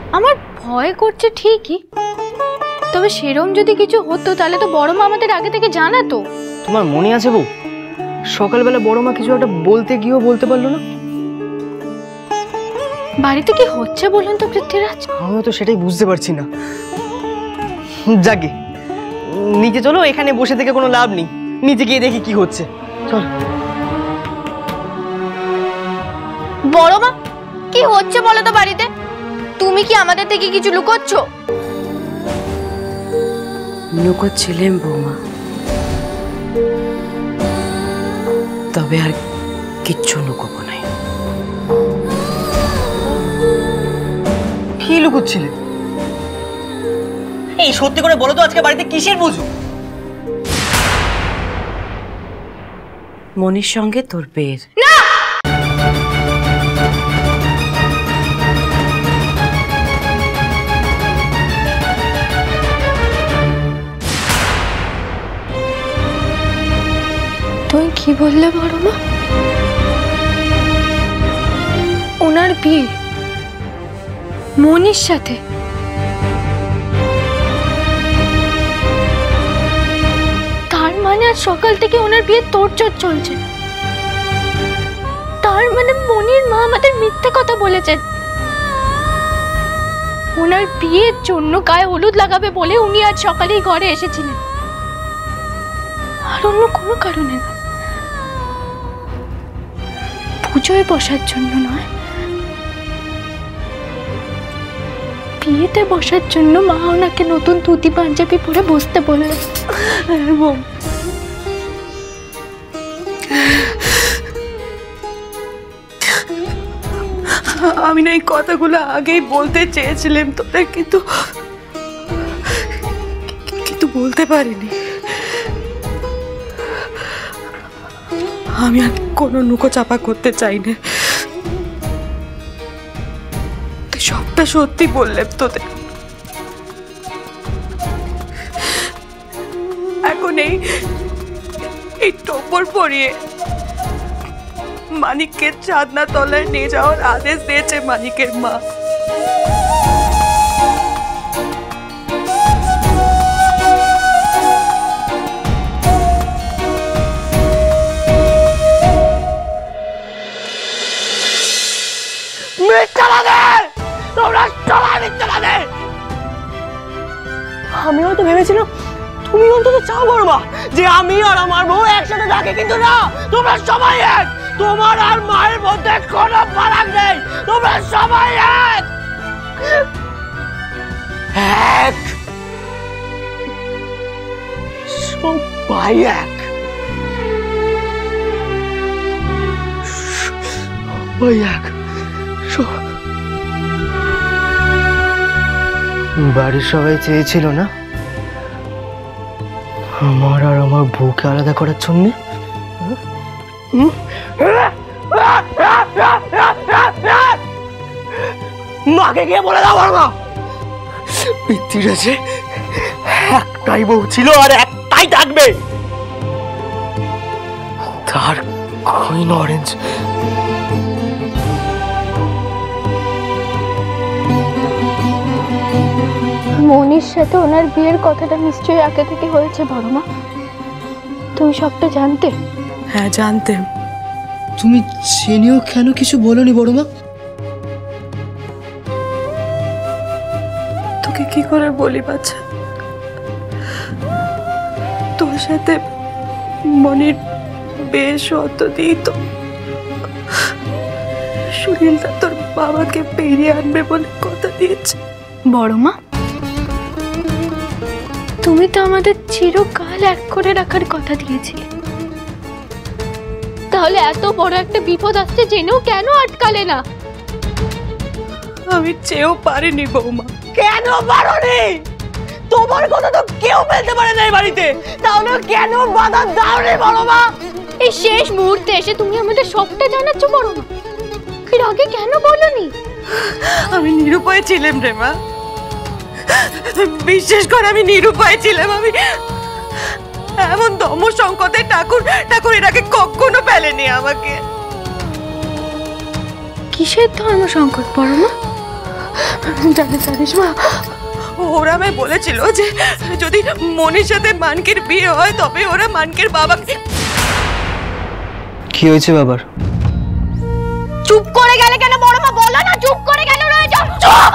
আমার ভয় করছে ঠিকই, তবে সেরম যদি কিছু হতো তাহলে তো বড় মা আমাদের আগে থেকে জানাতো। তোমার মনে আছে বউ, সকালবেলা বড় মা কিছু একটা বলতে গিয়েও বলতে পারলো না। বাড়িতে কি হচ্ছে বলুন তো পৃথ্বীরাজ? আমিও তো সেটাই বুঝতে পারছি না। যাকে নিচে চলো, এখানে বসে থেকে কোনো লাভ নেই, নিচে গিয়ে দেখি কি হচ্ছে। চল। বড় মা কি হচ্ছে বলো তো বাড়িতে? তুমি কি আমাদের থেকে কিছু লুকোচ্ছ? লুকোচ্ছিলেন বৌমা, তবে আর কিচ্ছু লুকোবো নাই। কি লুকোচ্ছিলে? এই সত্যি করে বলো তো, আজকে বাড়িতে কিসের পুজো? মনির সঙ্গে তোর বিয়ের। না, তুমি কি বললে বড় মা? ওনার বিয়ে মনির সাথে? তার মানে আজ সকাল থেকে ওনার বিয়ে তোড়জোড় চলছে। তার মানে মনির মা আমাদের মিথ্যে কথা বলেছেন। ওনার বিয়ের জন্য গায়ে হলুদ লাগাবে বলে উনি আজ সকালেই ঘরে এসেছিলেন, আর অন্য কোনো কারণে না। পুজোয় বসার জন্য নয়, বিয়েতে বসার জন্য মা ওনাকে নতুন ধুতি পাঞ্জাবি পরে বসতে বললেন। আমি না এই কথাগুলো আগেই বলতে চেয়েছিলাম তোদের, কিন্তু বলতে পারিনি। আমি আর কোনো নুকো চাপা করতে চাই না। তুই সবটা সত্যি বললে তোদের। এখন এই টোপর পরিয়ে মানিককে চাঁদনা তলায় নিয়ে যাওয়ার আদেশ দিয়েছে মানিকের মা। আমিও তো ভেবেছিলাম তুমি অন্তত চাও বড় মা যে আমি আর আমার বউ একসাথে থাকি, কিন্তু না, তোমরা সবাই এক। তোমার আর মায়ের মধ্যে কোনো ফারাক নেই, তোমরা সবাই এক এক, সবাই এক, সবাই এক। বাড়ির সবাই চেয়েছিল না আমার আর আমার বউকে আলাদা করার জন্য? মাকে গিয়ে বলে দাও বড় মা, পৃথ্বীরাজে একটাই বউ ছিল আর একটাই থাকবে, তার কুইন অরেঞ্জ। মনির সাথে ওনার বিয়ের কথাটা নিশ্চয়ই আগে থেকে হয়েছে বড় মা। তুমি সবটা জানতে? হ্যাঁ জানতেম। তুমি জেনেও কেন কিছু বলোনি বড় মা? তোকে কি করে বলি বাচ্চা, তোর সাথে মনির বেশ অত দিই তো সুনীলদা তোর বাবাকে পেরিয়ে আনবে বলে কথা দিয়েছে। বড় মা, তুমি তো আমাদের চিরকাল এক করে রাখার কথা দিয়েছিলে, তাহলে এত বড় একটা বিপদ আসছে জেনেও কেন আটকালে না? আমি চেয়েও পারিনি বৌমা। কেন পারোনি? তোমার কথা তো কেউ বলতে পারে না এই বাড়িতে, তাহলে কেন বাধা দাওনি বড় মা? এই শেষ মুহূর্তে এসে তুমি আমাদের সবটা জানাচ্ছ বড় মা, এর আগে কেন বলনি? আমি নিরুপায় ছিলাম রে মা, বিশেষ করে আমি নিরুপায় ছিলাম। আমি এমন দম সংকটে ঠাকুর এর আগে কখনো ফেলেনি আমাকে। কিসের ধর্ম সংকট বড় মা? জানিস মা, ওরা আমায় বলেছিল যে যদি মনির সাথে মানকির বিয়ে হয় তবে ওরা মানকির বাবাকে। কি হয়েছে বাবার? চুপ করে গেলে কেন বড় মা? বলো না, চুপ করে কেন রয়ে যাও? চুপ!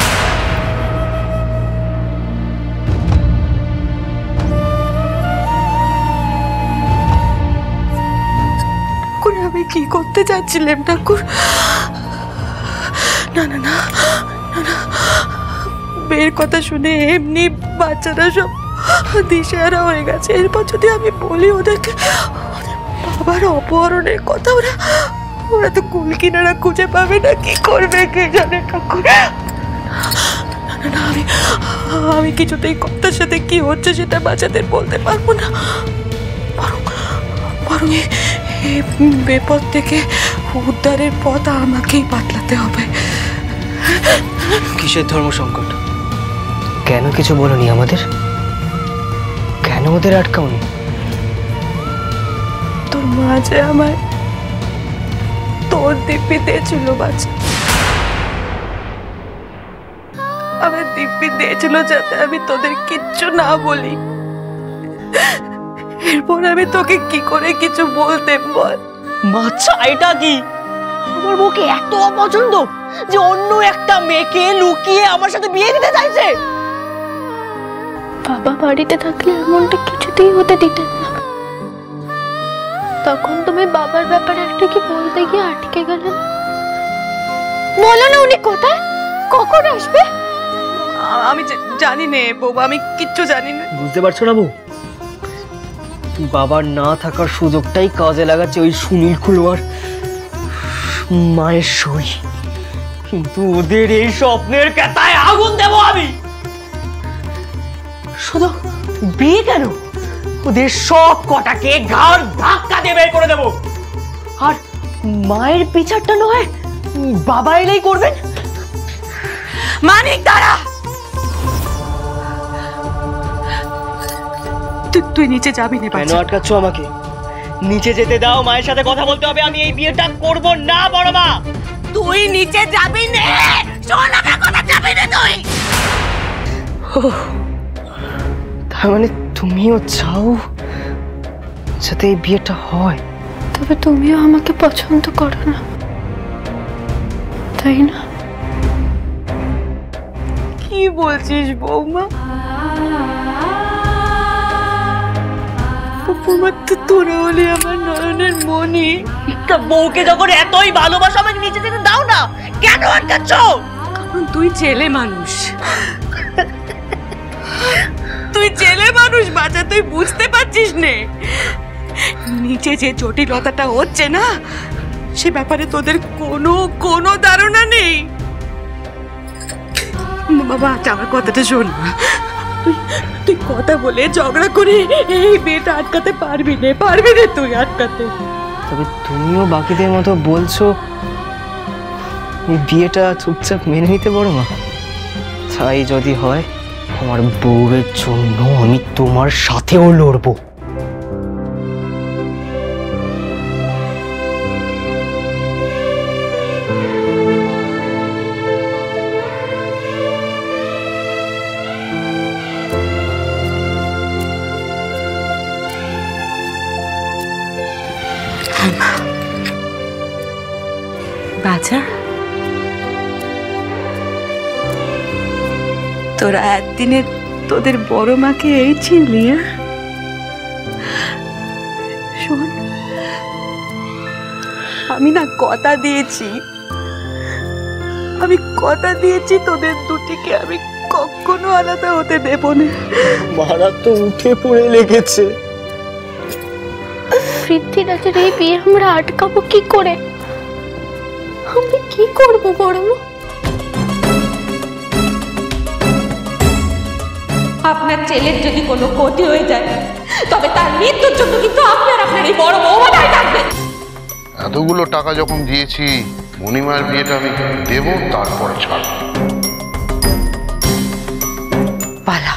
আমি কি করতে যাচ্ছিলাম ঠাকুর? না না না না, বের কথা শুনে এমনি বাচ্চারা সব দিশেহারা হয়ে গেছে। এরপর যদি আমি বলি ওদেরকে বাবার অপহরণের কথা, ওরা তো কুল কিনারা খুঁজে পাবে না, কি করবে কে জানে ঠাকুর। না, আমি কিছুতেই কথার সাথে কি হচ্ছে সেটা বাচ্চাদের বলতে পারবো না। বরং এই বিপদ থেকে উদ্ধারের পথ আমাকেই বাতলাতে হবে। কিসের ধর্ম সংকট? কেন কিছু বলনি আমাদের? কেন ওদের আটকাওনি? তোর মা যে আমায় তোর দিব্যি দিয়েছিল বাচ্চা, আমার দিব্যি দিয়েছিল যাতে আমি তোদের কিচ্ছু না বলি। এরপর আমি তোকে কি করে কিছু বলতে বল? বাচ্চা এটা কি? আমার বউকে এত অপছন্দ যে অন্য একটা মেয়েকে লুকিয়ে আমার সাথে বিয়ে দিতে চাইছে। বাবা বাড়িতে থাকলে এমনটা কিছুতেই হতে দিতেন না। তখন তুমি বাবার ব্যাপারে একটা কি বলতে গিয়ে আটকে গেলেন। বলো না, উনি কোথায়, কখন আসবে? আমি জানি না বউ, আমি কিচ্ছু জানি না। বুঝতে পারছো না বউ? বাবার না থাকার সুযোগটাই কাজে লাগাচ্ছে ওই সুনীল কুলওয়ার মায়ের সই। কিন্তু ওদের এই স্বপ্নের কেতায় আগুন দেব আমি। শুধু বিয়ে কেন, ওদের সব কটাকে ঘাড় ধাক্কা দিয়ে বের করে দেব। আর মায়ের বিচারটা নয় বাবা এলেই করবেন। মানিক দাঁড়া, তুই নিচে যাবি না। কেন আটকাচ্ছ আমাকে? নিচে যেতে দাও, মায়ের সাথে কথা বলতে হবে। আমি এই বিয়েটা করব না বড় মা। তুই নিচে যাবি না, শোন আমার কথা, যাবি না তুই। তার মানে তুমিও চাও যাতে এই বিয়েটা হয়? তবে তুমিও আমাকে পছন্দ করো না, তাই না? কি বলছিস বৌমা? তোরা হলে আমার নয়নের মনি। একটা বউকে যখন এতই ভালোবাসো আমাকে নিচে যেতে দাও না, কেন আটকাচ্ছ? কারণ তুই ছেলে মানুষ, তুই ছেলে মানুষ বাচ্চা, তুই বুঝতে পারছিস নে। নিচে যে জটিলতাটা হচ্ছে না, সে ব্যাপারে তোদের কোনো ধারণা নেই। বাবা আমার কথাটা শোন, তুই কথা বলে ঝগড়া করে এই বিয়েটা আটকাতে পারবি না তুই আটকাতে। তবে তুমিও বাকিদের মতো বলছো এই বিয়েটা চুপচাপ মেনে নিতে বড় মা। তাই যদি হয় আমার বউয়ের জন্য আমি তোমার সাথেও লড়বো। বাছা, তোরা একদিনে তোদের বড় মাকে এই চিনলি? শোন, আমি না কথা দিয়েছি তোদের দুটিকে আমি কখনো আলাদা হতে দেব না। মারা তো উঠে পড়ে লেগেছে। পৃথ্বীরাজের এই বিয়ে আমরা আটকাবো কি করে? আমরা কি করবো বড় মা? আপনার ছেলের যদি কোনো ক্ষতি হয়ে যায় তবে তার মৃত্যুর জন্য কিন্তু আপনার এই বড় বৌমাটাই থাকবেন। এতগুলো টাকা যখন দিয়েছি, মণিমায়ের বিয়েটা আমি দেবো, তারপরে ছাড়ব। পালা।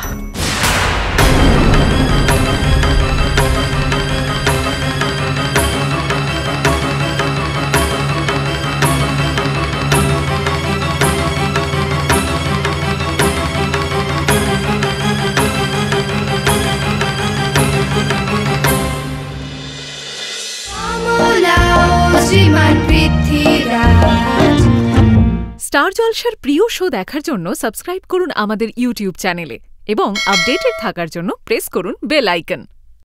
শ্রীমান পৃথ্বীরাজ। স্টার জলসার প্রিয় শো দেখার জন্য সাবস্ক্রাইব করুন আমাদের ইউটিউব চ্যানেলে এবং আপডেটেড থাকার জন্য প্রেস করুন বেল আইকন।